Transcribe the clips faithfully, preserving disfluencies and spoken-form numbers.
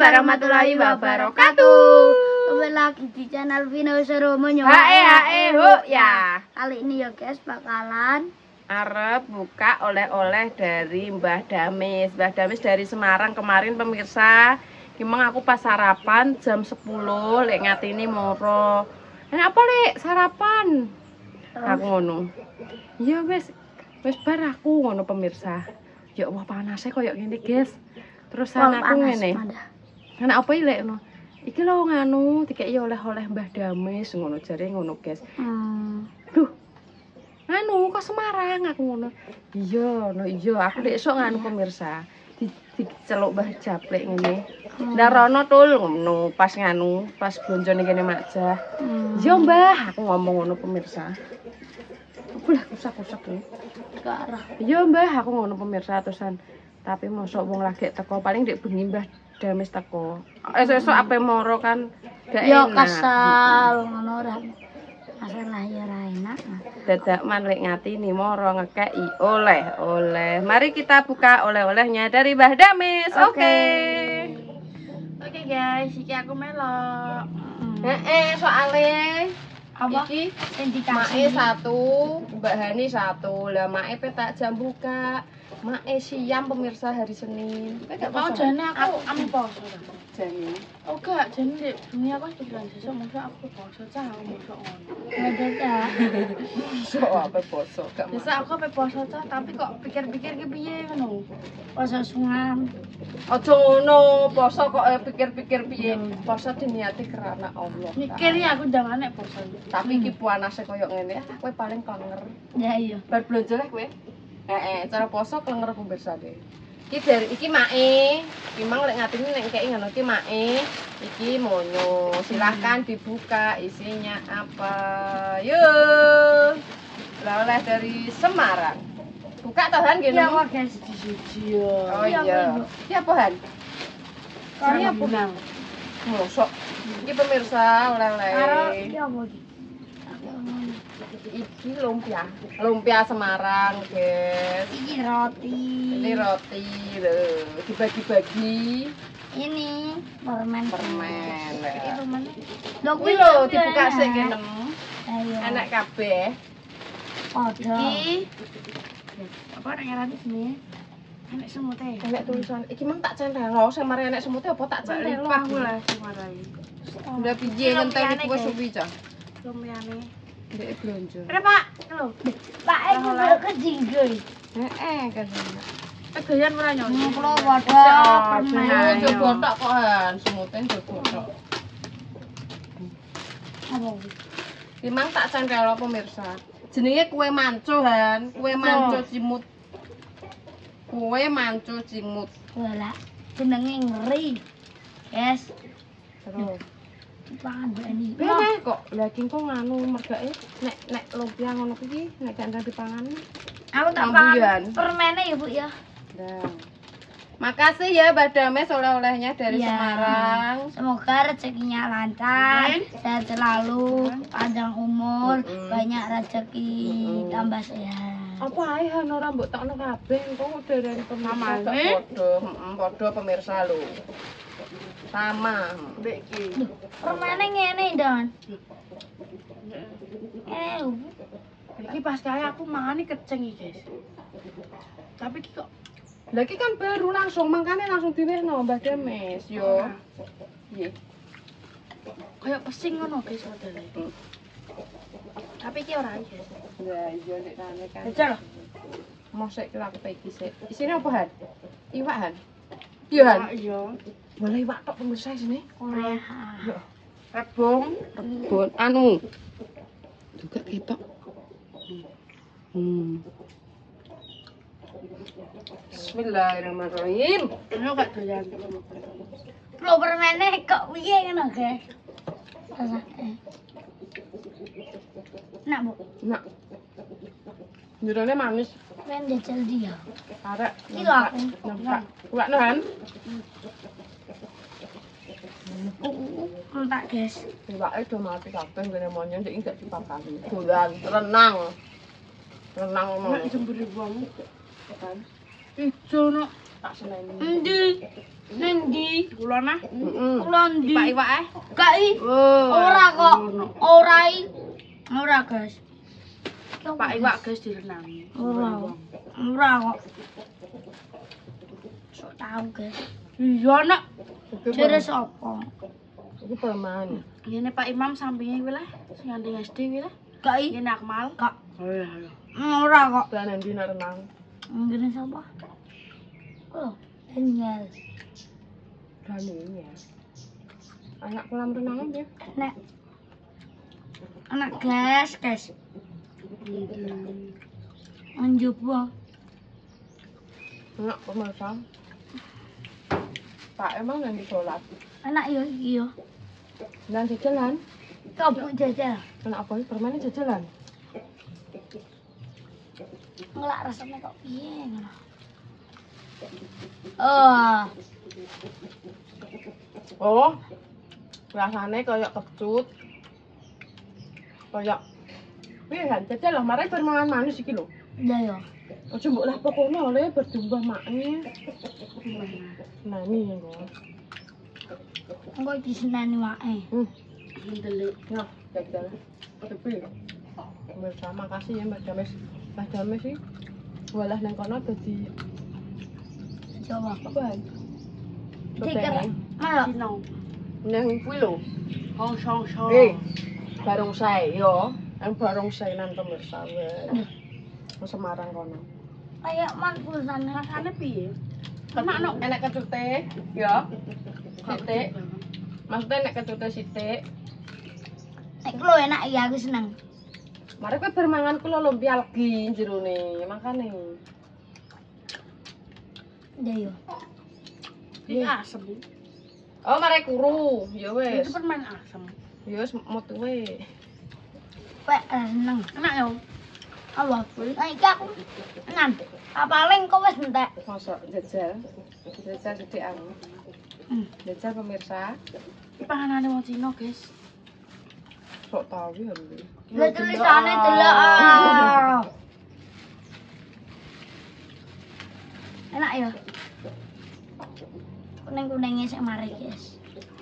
warahmatullahi wabarakatuh. Kembali lagi di channel Vino Seru Menyoba. Hae hae hu ya. Kali ini ya guys bakalan Arep buka oleh-oleh dari Mbah Damis. Mbah Damis dari Semarang kemarin pemirsa. Gimana aku pas sarapan jam sepuluh lek ngatini moro. Enak apa lek sarapan? Aku ngono. Iya wis wis bar aku ngono pemirsa. Ya Allah panasnya koyo ngene guys. Terus anakku ngene. Anak apa iki lek ngono? Iki lho nganu dikeki oleh-oleh Mbah Damis ngono jare ngono guys. Hmm. Duh. Anu kok Semarang aku ngono. Iya, no iya aku lek esuk nganu pemirsa. Diceluk Mbah Japlek ngene. Ndarono tul ngono pas nganu, pas blonjone kene Makjah. Iya Mbah, aku ngomong ngono pemirsa. Ulah kusak-kusak iki. Iya Mbah, aku ngono pemirsa terusan. Tapi mosok wong lagi teko paling ndek bengi Mbah Damis teko. Esuk-esuk ape moro kan gak Yo enak. kasal ngono ora. Masalah ya ora enak. Dadak man lek ngatini moro ngekeki oleh-oleh. Mari kita buka oleh-olehnya dari Mbah Damis. Oke. Okay. Oke okay, guys, iki aku melok. Heeh, soalnya Apa? Iki indikasi Mae satu, Mbak Hani satu. Lah Mae petak jam buka. Mae siam pemirsa hari Senin. Enggak mau jane aku ame poso. Jane. Oh gak, jane di dunia aku bulan sesuk masa aku poso cah aku mosok ngono. ada ta. So apa poso? Gak Bisa aku ape poso cah tapi kok pikir-pikir ki piye ngono. Poso sungan. Aja ngono, poso kok eh, pikir-pikir piye. Poso diniati karena Allah. Mikir ya aku jangane poso. Tapi iki panase koyo ngene, ah, kowe paling klenger. Ya iya. Bar blonjo lah kowe. Heeh, cara poso klenger pemirsa deh. Iki dari iki mae, iki mang lek ngatini nek kei ngono iki mae, iki monyo. Silahkan dibuka isinya apa. Yuk. Oleh dari Semarang. Buka tahan gini. Ya guys. Siji yo. Oh iya. Iki apa Han? Kari apa nang? Mosok. Iki pemirsa oleh-oleh. Karo iki apa iki? Iki lumpia, lumpia Semarang, guys. Iki roti. Ini roti, loh. Dibagi-bagi. Ini permen. Permen. Iki permen. Lho Kuwi lho dibuka sik kene. Ayo. Enak kabeh. Padha. Iki apa nek ngarani jenenge? Enek semute. Enak tulisan. Iki mang tak centel lho, sing mari enak semute apa tak centel lho. Aku lah sing marai. Udah piye ngenteni kuwi suwi cah. Lumpiane. Ndek blonjo. Kira Pak, lho. Pak iki kok kejinggoy. Heeh, kan. Tegayan ora nyono. Kulo padha permen. Nah, coba tok kok Han, semute coba tok. Apa? Iki mang tak centel lho pemirsa. Jenenge kue manco Han, kue manco cimut. Kue manco cimut. Wala, jenenge ngeri. Yes. Terus Pangan bani. Weh kok lagi kok nganu mergake nek nek lumpia ngono kuwi nek gak dipangan. Aku tak Kambuyan. pangan permennya ya, Bu ya. Nah. Makasih ya Mbak Dames oleh-olehnya dari Iya. Semarang. Semoga rezekinya lancar, sehat selalu, panjang umur, Mm-mm. banyak rezeki, Mm-mm. tambah sehat. Apa ae Han ora mbok tokno kabeh kok udah dari pemirsa Mamane. gak padha, heeh padha pemirsa lho. Sama. Mbek iki. Permennya ngene, Don. Eh, Bu. Iki pas kaya aku mangane keceng iki, guys. Tapi iki kok Lah iki kan baru langsung mangkane langsung diwehno Mbak Dames yo. Nggih. kayak pesing ngono, guys, modele. Tapi iki ora iki, guys. Lah iya nek kane kan. Jajal. Mosek kira aku iki sik. Isine apa Han? Iwak Han. Iya Han. Iya. Boleh iwak tok pemirsa sini. Ora. Yo. Rebung. Rebon anu. Juga ketok. Hmm. Bismillahirrahmanirrahim. Ono gak doyan. Lho permennya kok piye ngono, guys? Rasane. Nak, Bu. Nak. Jerone manis. Pengen jajal dia. Arek. Iki lho aku. Nampak. Iwak Han. Uh, entak, guys. Iwake do mati kabeh ngene monyo ndek gak dipakani. Dolan renang. Renang ngono. Nek jembur wong. Kan. Ijo no. Tak seneni. Endi? Nang ndi? Kula nah. Heeh. Kula ndi? Pak Iwak eh. Gak i. Ora kok. Ora i. Ora, guys. Pak Iwak guys direnangi. Ora. Ora kok. Sok tahu, guys. Iya nak. Jere sapa? Iki perman. Ngene Pak Imam sampinge kuwi lah. Sing ngandeng S D kuwi lah. Gak i. Ngene Akmal. Gak. Oh iya iya. Ora kok. Lan ndi nak renang. Ngene sapa? Oh, Daniel. Daniel. Anak kolam renang ya. Nek. Anak guys, guys. Anjopo. Anak pemirsa. Pak emang nanti sholat. Anak yo iki yo. Dan jajalan. Kok bu jajal. Anak apa permainan jajalan. Ngelak rasanya kok piye ngono. Oh, Oh. Rasane kayak kecut. Kayak piye kan jajal lah mare permangan manis iki lho. iya yo. Ojo mbok lah pokoknya oleh berjumlah maknya. Nah ini kok. Engko disenani wae. Hmm. Ndelik. Nah, jajal. Tapi pemirsa makasih ya Mbak Dames. Mbak Dames sih. Walah nang kono dadi Coba. apaan? Tiker. Malo. Dino. Nang kuwi lho. Hong Shong Shong. Eh, barongsai yo. Ang barongsai nang pemirsa weh. Nang Semarang kono. Kayak man pulsane. Rasane piye? Enak no, enak kecute, ya. Sithik. Maksudnya enak kecute sithik. Nek lo enak ya aku seneng. Mari kowe bermangan kula lumpia legi jerone, makane. Iya yo. Iki asem. Oh, mari kuru, ya wis. Itu permen asem. Ya wis metu wae. Pek seneng. Enak yo. Allah, nah iki aku enan. Paling kok wis entek. Mosok jajal. Jajal sithik aku. Hmm. Jajal pemirsa. Iki panganane wong Cina, guys. Sok tau ya lho. Lha tulisane delok. ah. Enak ya. Kuning-kuningnya sik mari, guys.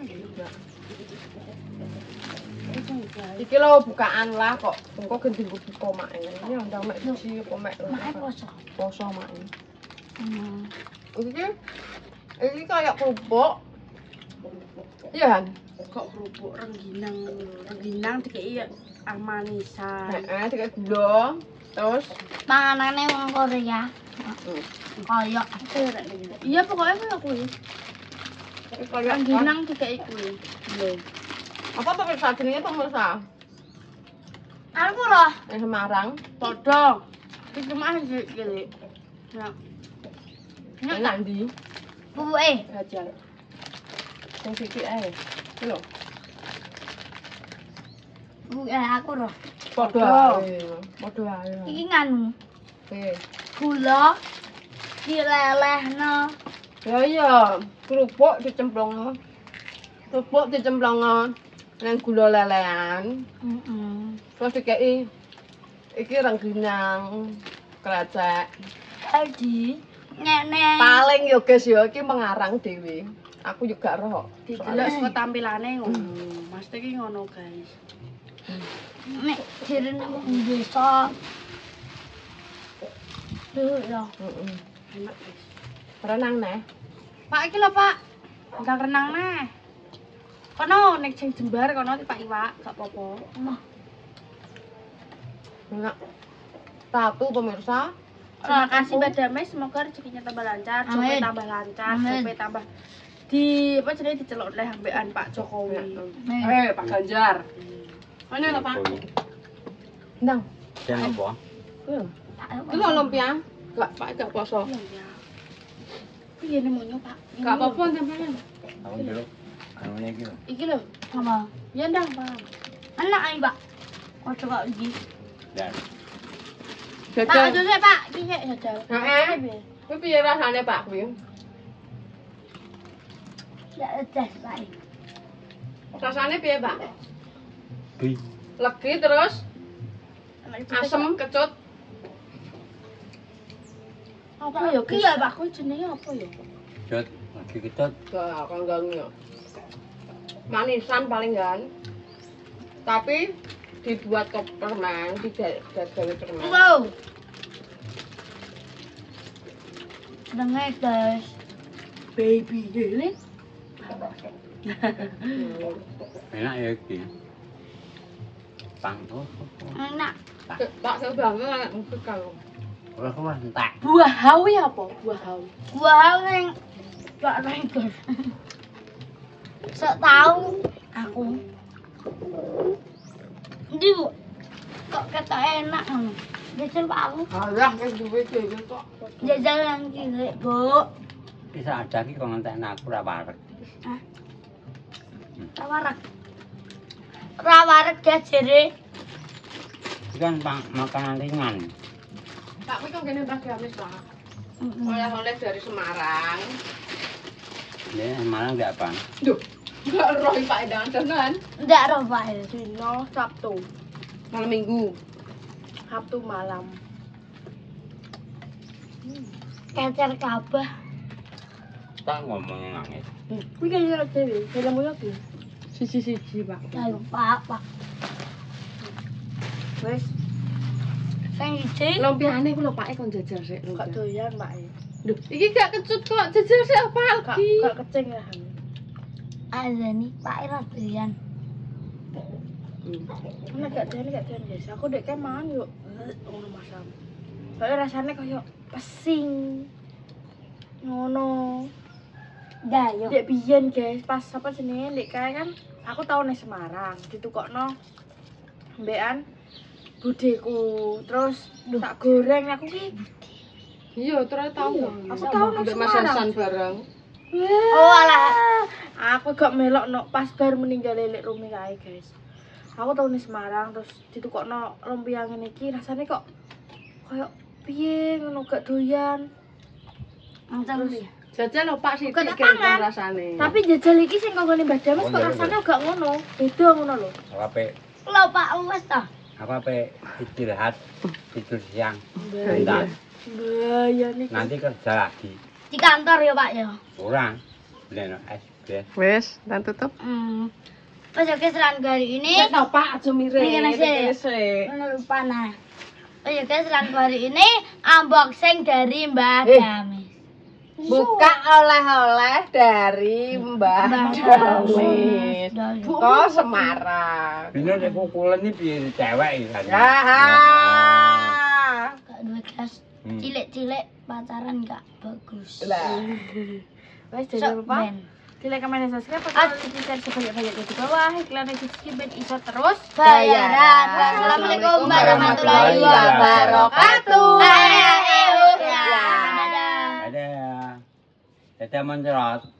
Iki lho bukaan lah kok. Engko gendeng buka mak ini ndang mek siji apa mek. Mak poso. Poso mak. Hmm. Iki iki kayak kerupuk. Iya kan? Kok kerupuk rengginang, rengginang dikei amanisan. Heeh, dikek gula. Terus Panganane wong Korea. Kayak Iya pokoknya kayak kuwi. iki kayak Rengginang dikei kuwi. Lho. apa pemirsa jenenge pemirsa? aku loh. Yang Semarang. Podong. Iki mah iki iki. Ya. Ini nanti Bubuke. jajal. Sing sithik ae. Iki lho. Bubuke aku loh. Padha ae. Padha ae. Iki nganu. Oke. Gula dilelehno. Ya iya, kerupuk dicemplungno. Kerupuk dicemplungno nang gula lelehan. Heeh. Terus dikei iki rengginang krecek. Aldi ngene. Paling yo guys yo iki mengarang dhewe. Aku juga roh. Didelok saka tampilane ngono. Mas iki ngono, guys. Nek direne wong desa. Duh ya. Heeh. Enak, guys. Renang neh. Pak iki lho, Pak. Ndang renang neh. Kono nek sing jembar kono Pak Iwak, gak apa-apa. Mah, Enak. Satu pemirsa. Terima kasih Mbak Dames, semoga rezekinya tambah lancar, Amin. sampai tambah lancar, Amin. sampai tambah di apa jenenge diceluk oleh ambekan Pak Jokowi. nih. Eh, Pak Ganjar. Mana lho, Pak? Ndang. Yang apa? Kuwi. Tak Iki lho lumpia. Gak Pak gak poso. Iya ya. Piye nemunya, Pak? Gak apa-apa sampean. Apa dulu? Anunya gitu. Iki lho. Apa? Ya ndang, Pak. Enak ae, Pak. Kok coba iki. Dan Pak, Jajal. aja sih, Pak. Iki sik jajal. Heeh. Kuwi piye rasane, Pak kuwi? Ya tes, Pak. Rasane piye, Pak? bi Legi terus asem kecut. Apa ya, Ki? Iya, Pak. Kuwi jenenge apa ya? jod lagi diketut. Gak akan ganggu. Manisan paling kan. Tapi dibuat ke permen, tidak gawe permen. Wow. Dengar guys. Baby ini. Enak ya iki. Pang tuh. Enak. Tak sebanget enak mungkin kalau. Ora kok entek. Buah hawi apa? Buah hawi. Gua yang gak rengger. Sok tahu aku. Ndi Bu? Kok kata enak ngono. Jajal Pak aku. Alah wis duwe dhewe kok. Jajal yang cilik, Bu. Bisa ada iki kok ngentekno aku ora wareg. Rawarak. Rawarak jajere. Iki kan pang- makanan ringan. Tak kuwi kok ngene Mbak Gamis lah. Mm-mm. Oleh-oleh dari Semarang. Ya, malah enggak apa. Duh, enggak roh Pak Endangan tenan. Ndak roh Pak. Dino Sabtu. Malam Minggu. Sabtu malam. Kecer kabah. Tak ngomong nangis. Kuwi kaya jare dhewe, filmmu yo ki. Siji-siji, Pak. Ayo Pak, Pak. Wis, Sing iki Lumpiane ku lho Pak kon jajal sik. gak doyan, Pak. Duh, iki gak kecut kok. Jajal sik apa Gak lagi? gak kecing ya. ada nih Pak Ira doyan. Nek gak doyan gak doyan, guys. Aku dek mangan yo ngono masam. Soale rasane koyo pesing. Ngono. Dah yo. Dek biyen, guys, pas apa jenenge Dek kae kan aku tau ning Semarang, ditukokno mbekan budeku. Terus tak goreng aku ki. Iya, terus tahu. Aku tahu nang Mbak Mas Semarang. Hasan bareng. Oh alah, aku gak melok no pas bar meninggal lelek Rumi kae, guys. Aku tau ning Semarang terus ditukokno lumpia ngene iki rasane kok koyo piye ngono gak doyan. Terus Jajal lho Pak sithik Bukan kira tangan. rasane. Tapi jajal iki sing konggone Mbah Dames Oh, kok iya, rasane gak ngono. Beda ngono lho. Apa pe? lo Pak wes ta. Apa pe istirahat tidur siang. Iya. Bentar. Bahaya nih. Nanti kerja lagi. Di kantor ya Pak ya. Orang. Leno es bes. Wis, dan tutup. Hmm. Pas oke selan hari ini Sik to Pak, aja mirip. Iki nasi. Iki sik. lupa nah. Pas oke selan hari ini unboxing dari Mbah Eh. Dames. Buka oleh-oleh dari Mbah Mbah Damis. Damis. Kok Semarang. Bino nek kukulen iki piye cewek iki kan. Haha. Gak duwe gas. Hmm. Cilik-cilik pacaran gak bagus. Lah. Wes Sok jangan lupa. ben. Di like, comment, dan subscribe. Ah. Atau di share sebanyak-banyaknya di bawah. Iklan Rizky Ben iso terus. Bayaran. Wassalamualaikum warahmatullahi wabarakatuh. Ayo, ayo, ayo. Dadah. Ada. Ada mencrot.